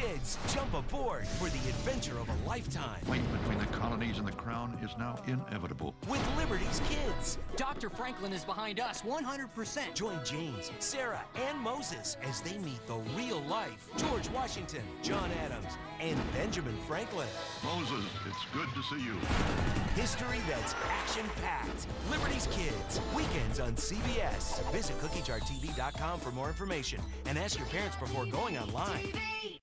Kids, jump aboard for the adventure of a lifetime. Fight between the colonies and the crown is now inevitable. With Liberty's Kids. Dr. Franklin is behind us 100%. Join James, Sarah, and Moses as they meet the real-life George Washington, John Adams, and Benjamin Franklin. Moses, it's good to see you. History that's action-packed. Liberty's Kids, weekends on CBS. Visit CookieJarTV.com for more information and ask your parents before going online.